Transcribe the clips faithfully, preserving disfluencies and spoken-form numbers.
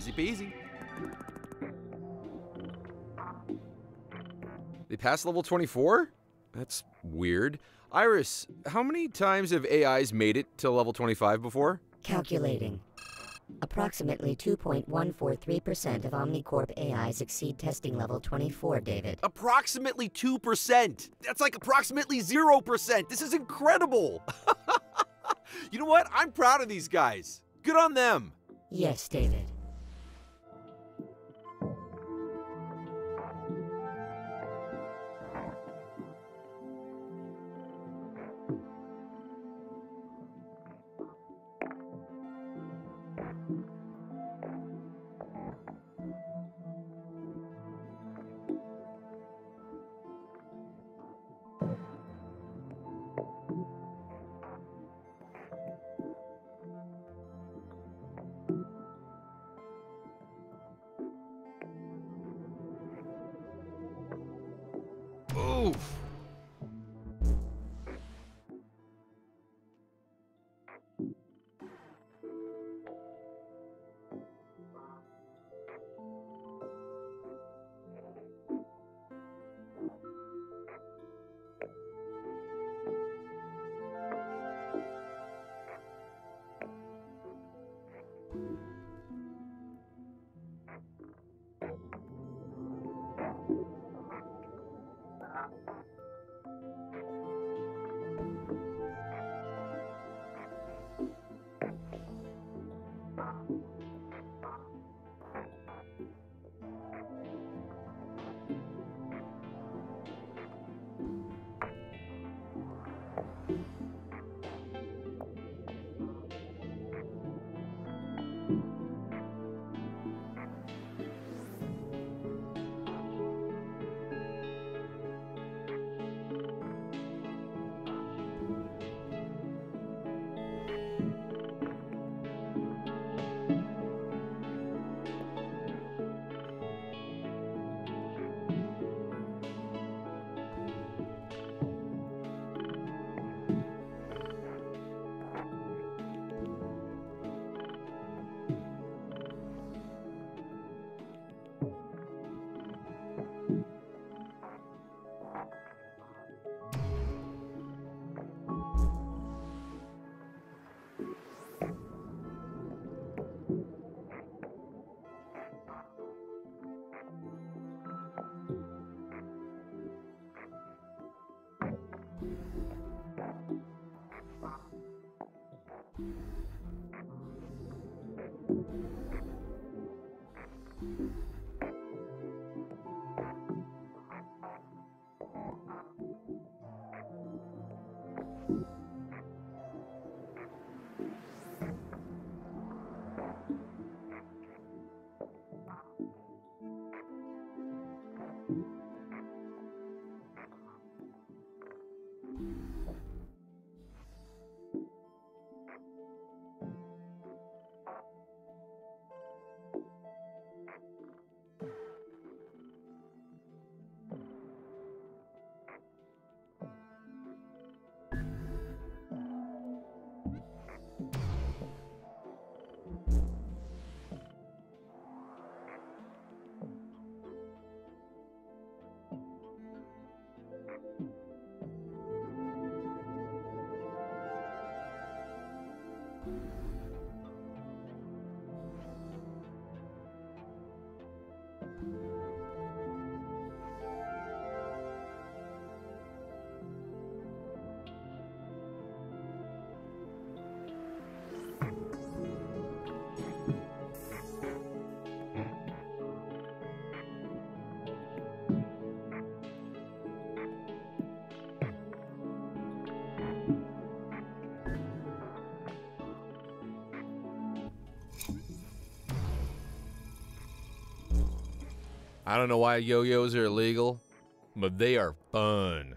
Easy peasy. They passed level twenty-four? That's weird. Iris, how many times have A Is made it to level twenty-five before? Calculating. Approximately two point one four three percent of OmniCorp A Is exceed testing level twenty-four, David. Approximately two percent. That's like approximately zero percent. This is incredible. You know what? I'm proud of these guys. Good on them. Yes, David. Oof. I don't know why yo-yos are illegal, but they are fun.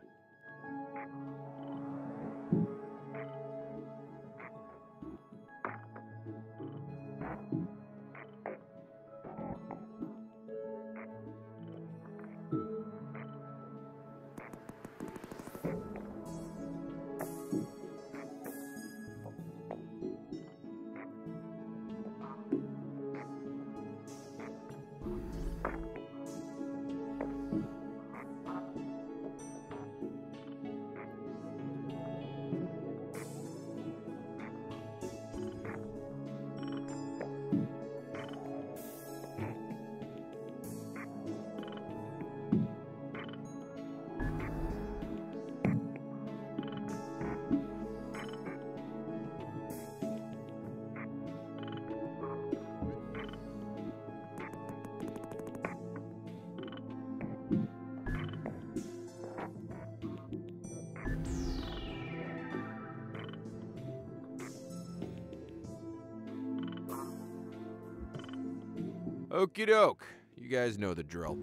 Okie doke. You guys know the drill.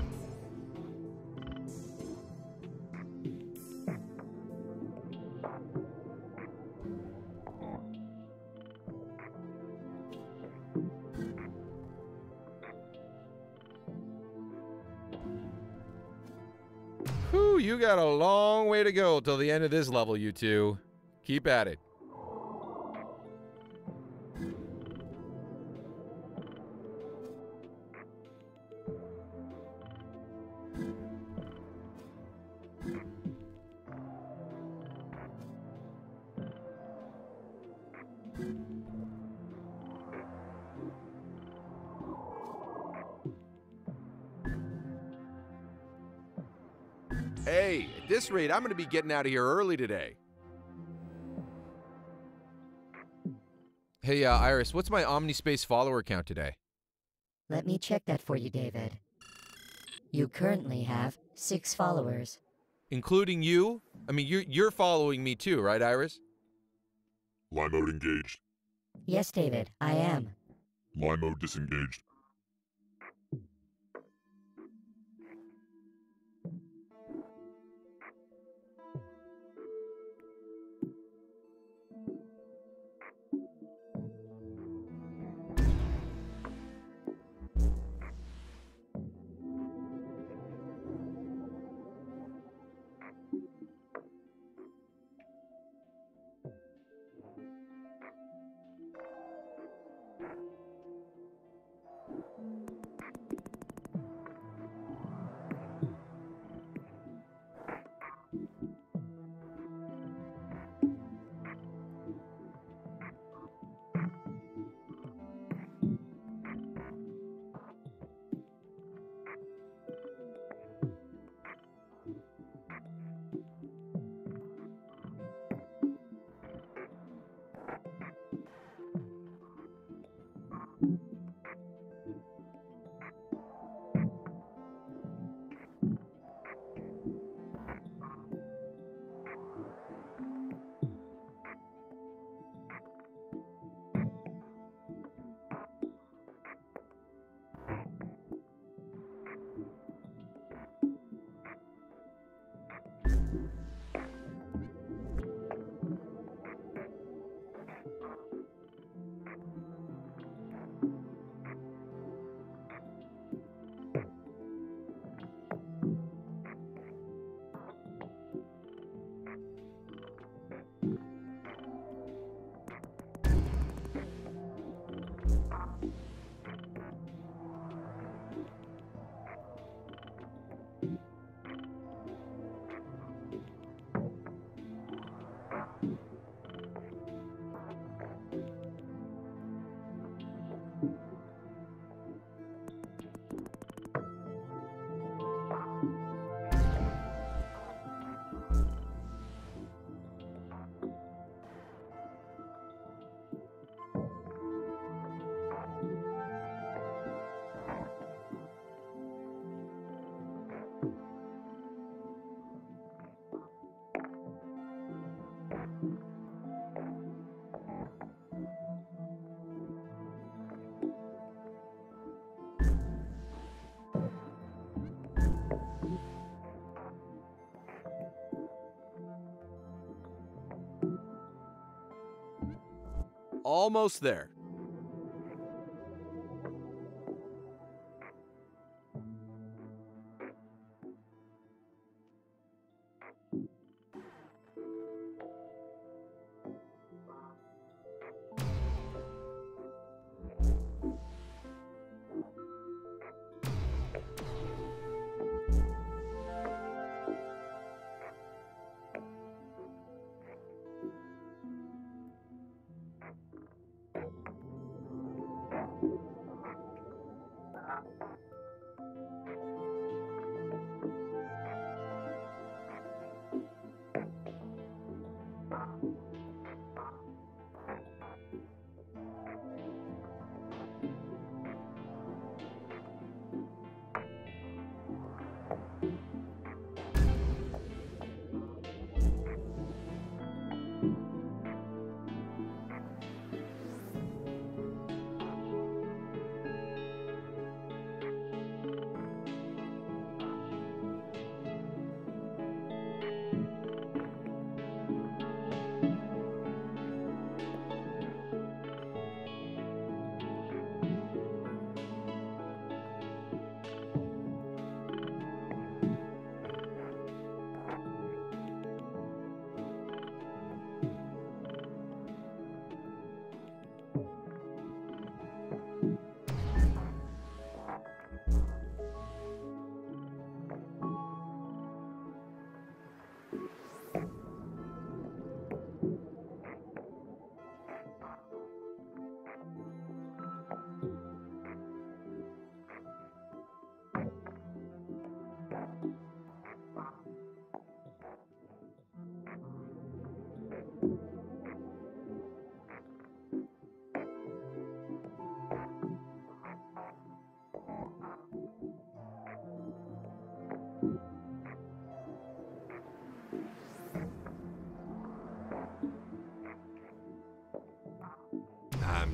Whew, you got a long way to go till the end of this level, you two. Keep at it. Hey, at this rate, I'm going to be getting out of here early today. Hey, uh, Iris, what's my Omnispace follower count today? Let me check that for you, David. You currently have six followers. Including you? I mean, you're, you're following me too, right, Iris? Line mode engaged. Yes, David, I am. Line mode disengaged. Almost there.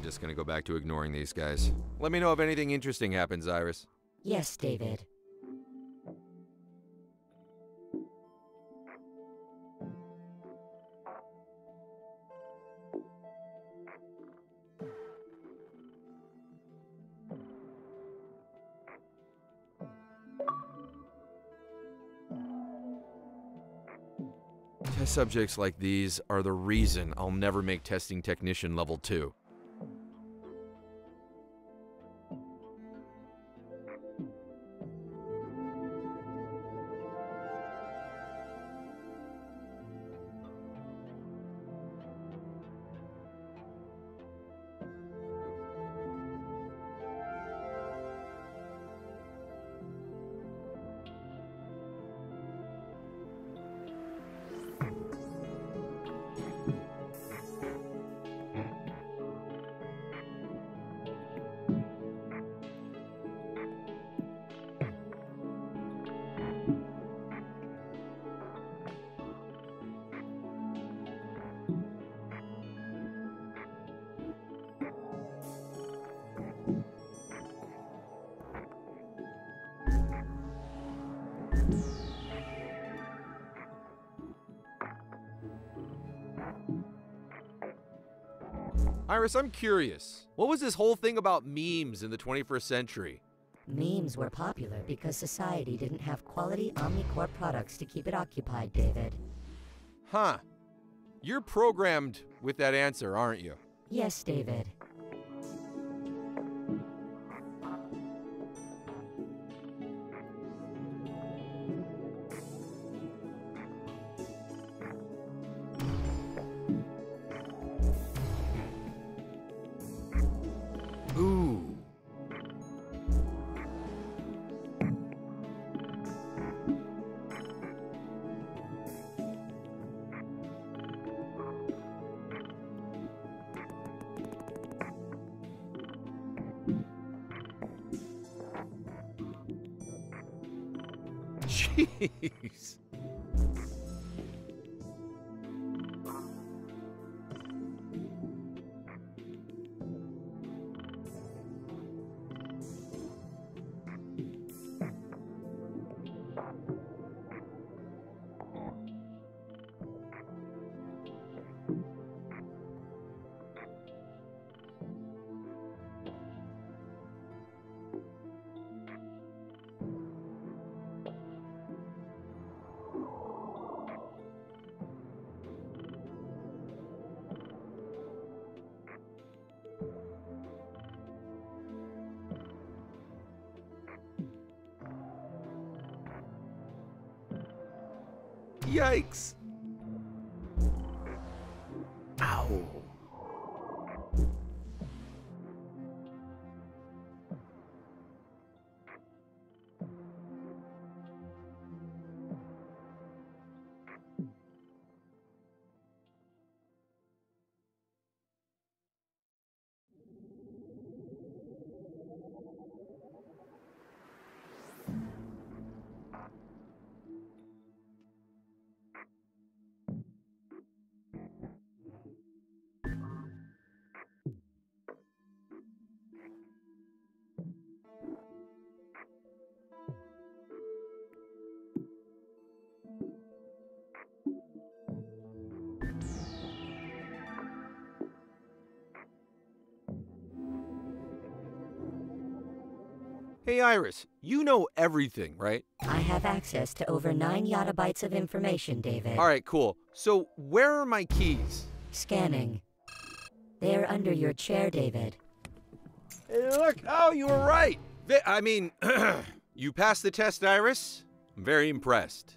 I'm just gonna go back to ignoring these guys. Let me know if anything interesting happens, Iris. Yes, David. Test subjects like these are the reason I'll never make testing technician level two. Iris, I'm curious. What was this whole thing about memes in the twenty-first century? Memes were popular because society didn't have quality Omnicorp products to keep it occupied, David. Huh. You're programmed with that answer, aren't you? Yes, David. Ooh. Jeez. Yikes. Ow. Hey, Iris, you know everything, right? I have access to over nine yottabytes of information, David. All right, cool. So where are my keys? Scanning. They're under your chair, David. Hey, look! Oh, you were right! Th- I mean, you passed the test, Iris. I'm very impressed.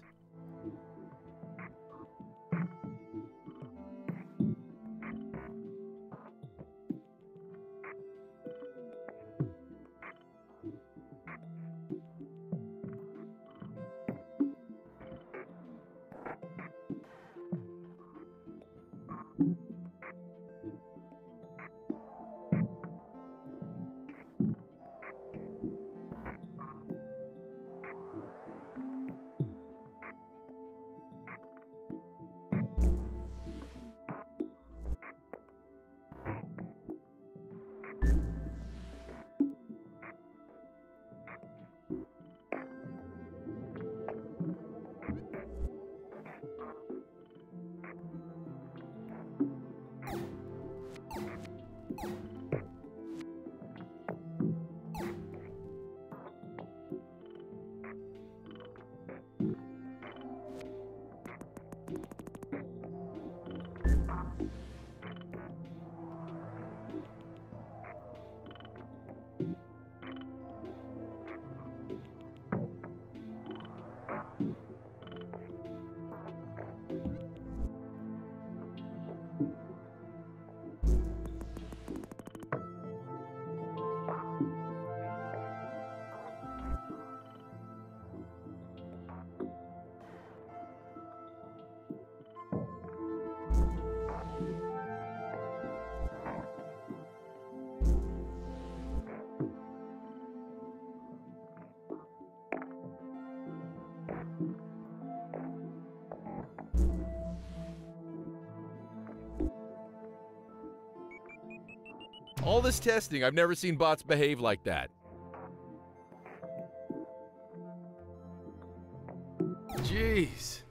All this testing, I've never seen bots behave like that. Jeez.